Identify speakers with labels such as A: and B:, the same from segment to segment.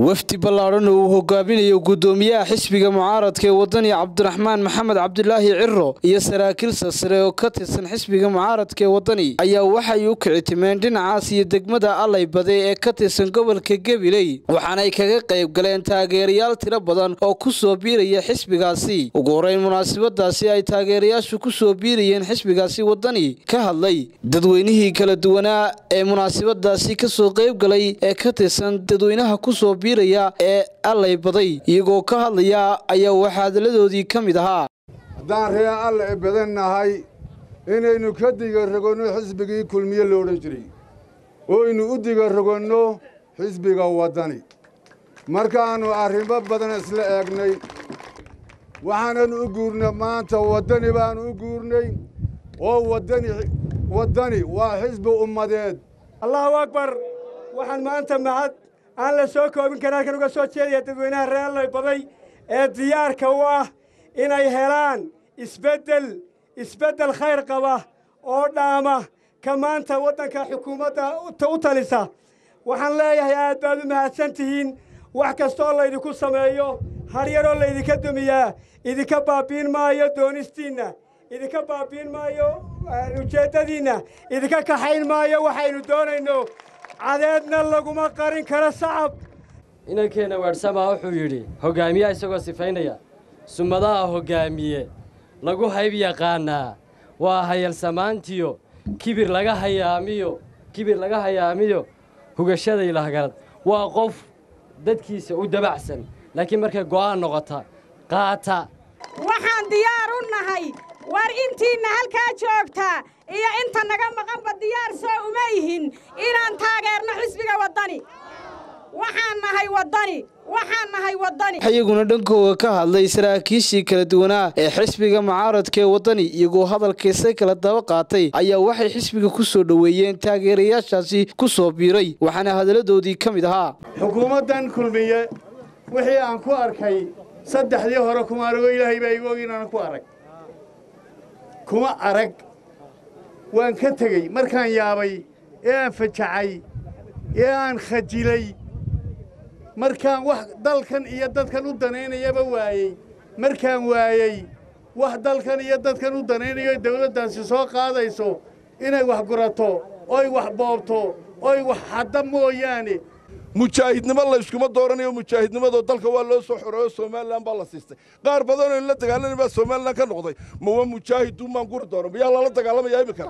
A: wafdi ballaaran oo hogaaminayo gudoomiyaha xisbiga mucaaradka ee wadani Cabdiraxmaan Maxamed Cabdilaahi Cirro iyo saraakiil sare oo ka tirsan xisbiga mucaaradka ee wadani ayaa waxay u kicitimeen dhinacaas iyo degmada Allaybade ee ka tirsan gobolka Gabiley waxaana ay kaga qayb galeen taageerayaal tiro badan oo ku soo biiraya xisbigaasi ugu horeyn munaasabadaasi ay taageerayaashu ku soo biirayeen xisbigaasi wadani ka hadlay dadweynihii kala duwanaa ee munaasabadaasi ka soo qayb galay ee ka tirsan dadweynaha ku soo biiraya ee Allaybade iyagoo ka hadlaya ayaa waxa hadaladoodii kamid ahaa
B: hadaan reer Allaybade nahay inaynu ka diga rogono xisbigii kulmiye loo oran jiray oo inuu u diga rogono xisbiga wadani markaanu arrimo badan isla eegnay waxaan u guurnay maanta wadani baan u guurnay oo wadani waa xisbi ummadeed
C: Allahu akbar waxaan maanta mahad aan la soo koobin karaa kan uga soo jeediya dadweynaha reer Allaybade ee diyaarka u ah inay helaan isbedel khayr qaba oo dhaama ka maanta wadanka xukuumadda u talisa waxaan leeyahay aad baad u mahadsantihiin wax kasta oo la idinku sameeyo har yar oo la idinka dumiyaa idinka baabiin maayo doonistiina idinka baabiin maayo ujeedadiina idinka kaxayn maayo waxaynu doonayno cadeedna laguma qarin karo sacab
D: inankeena waarsama wuxuu yidhi hogaamiyaha isagoo sifaynaya sumadaha hogaamiye lagu hayb yaqaanaa waa hayal samaantiyo kibir laga hayaamiyo hugashada ilaagarad waa qof dadkiisa u dabacsan laakiin markay go'aan noqota qaata
E: waxaan diyaar u nahay war intiina halkaa joogta iyo inta naga maqanba diyaar soo uma yihin inaan taageerno xisbiga wadani waxaan nahay wadani
A: ayaguna dhankooda ka hadlay saraakiishii kala duwanaa ee xisbiga mucaaradka ee wadani iyagoo hadalkiisa kala daba qaatay ayaa waxay xisbiga ku soo dhaweeyeen taageerayaashaasi ku soo biiray waxaana hadaladoodii kamid ahaa
C: xukuumaddan kulmiye wixii aan ku arkay saddexdii hore kuma arago ilaahay baa igu ogin aan ku arag kuma arag waan ka tegey markaan yaabay ee aan fajacay ee aan khajilay markaan wax dalkan iyo dadkan u danaynayaba waayey markaan waayey wax dalkan iyo dadkan u danaynayo dawladdaasi soo qaadayso inay wax gurato oy wax boobto oy wax xadda mooyaane
F: mujaahidnimo la iskuma dooranayo mujaahidnimadoo dalka waa loo soo xoreeyo Soomaaliland baa la siistay qaar badan oo la dagaalanay baa Soomaaliland ka noqday ma waa mujaahidu maan guri doono yaa la dagaalamaya imika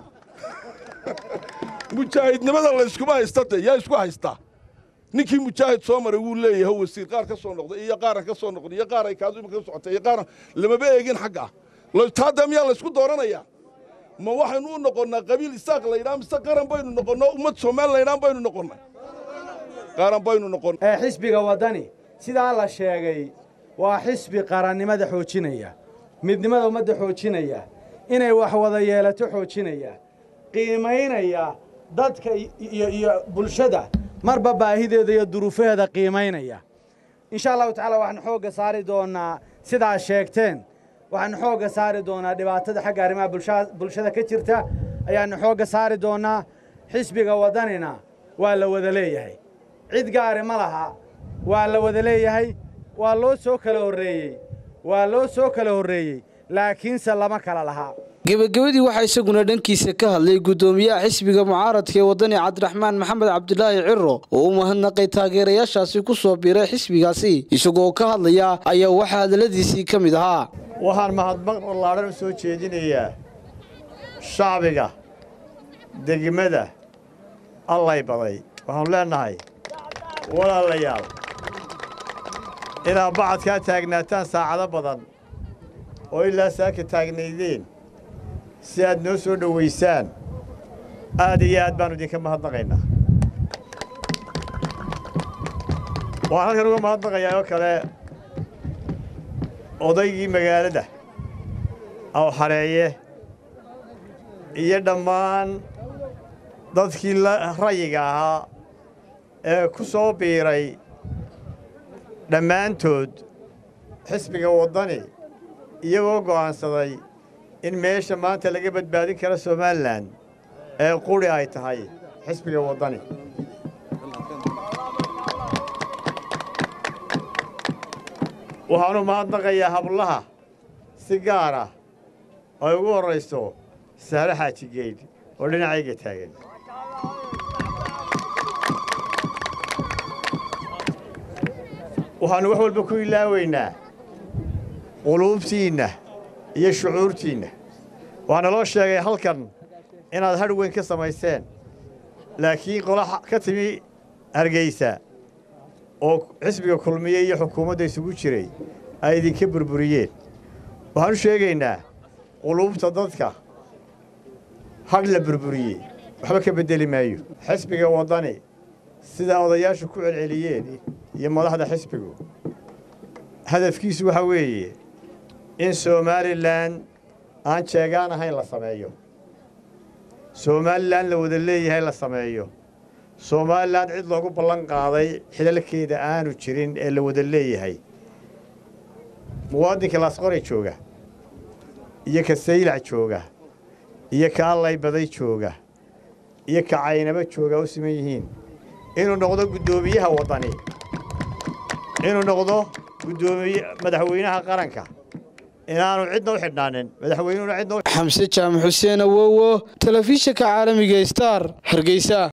F: mujaahidnimada la iskuma haystaa yaa isku haystaa ninkii mujaahid soo maray wuu leeyahay wasiir qaar ka soo noqday iyo qaar ka soo noqday iyo qaar ay kaadu imika socotay iyo qaar lama eegin xagga la taadam yaa la isku dooranaya ma waxaanu u noqonnaa qabiil isaaq la yiraahdo mise qaran baynu noqonnaa ummad Soomaaliland baynu noqonnaa qaran baynu noqon
G: xisbiga wadani sida la sheegay waa xisbi qarannimada xoojinaya midnimada ummadda xoojinaya inay wax wada yeelato xoojinaya qiimeynaya dadka iyo bulshada marba baahideeda iyo duruufaheeda qiimeynaya insha Allah taala waxaan xooga saari doonaa sida sheegteen waxaan xooga saari doonaa dhibaatada xagga arrimaha bulshada ka jirta ayaan xooga saari doonaa xisbiga wadanina waa la wada leeyahay cid gaar ma laha waa la wada leeyahay waa loo soo kala horeeyay laakiin lama kala laha
A: gabagabadii waxa isaguna dhankiisa ka hadlay gudoomiyaha xisbiga mucaaradka ee wadani Cabdiraxmaan Maxamed Cabdilaahi Cirro oo u mahadnaqay taageerayaashaasi ku soo biiray xisbigaasi isagoo ka hadlaya ayaa waxa hadaladiisii kamid ahaa
C: waxaan mahadnaq ballaaran u soo jeedinayaa shacbiga degmada Allaybade waxaan leenahay walaalayaal ilaa bacadka taagnaataan saacado badan oo ilaa saaka taagnaydeen si aad noo soo dhaweysaan aad iyo aad baan idinka mahadnaqaynaa waxaan halkan uga mahadnaqayaa oo kale odaygii magaalada oo xareeye iyo dhammaan dadkii rayiga ahaa ee ku soo biiray dhammaantood xisbiga wadani iyagoo go'aansaday in meesha maanta laga badbaadin karo Soomaaliland ee quri ay tahay xisbiga wadani waxaanu mahadnaqayaa hablaha si gaar ah ay ugu horrayso Sahra Xaaji Geyd oo dhinacayga taagan waxaanu wax walba ku ilaaweynaa quluubtiinna iyo shucuurtiinna waxaana loo sheegay halkan inaad hadh weyn ka samayseen laakiin qolaha ka timi Hargeysa oo xisbiga kulmiye iyo xukuumadda isugu jiray ay idinka burburiyeen waxaanu sheegaynaa quluubta dadka hadh la burburiyey waxba ka bedeli maayo xisbiga waddani sida odayaashu ku celceliyeen iyo madaxda xisbigu hadafkiisu waxa weeye in Somaliland aan jeegaan ahayn la sameeyo Somaliland la wada leeyahay la sameeyo Somaliland cid loogu ballan qaaday xilalkeeda aanu jirin ee la wada leeyahay muwaadinka Laasqoray jooga iyo ka Saylac jooga iyo ka Allay Baday jooga iyo ka Caynaba jooga oo siman yihiin inuu noqdo gudoomiyaha waddani inuu noqdo gudoomiye madaxweynaha qaranka inaanu cidna u xidhnaanin madaxweynuhuna cidna
A: Xamse Jaamac Xuseen Awowo telefishinka caalamiga Star Hargeysa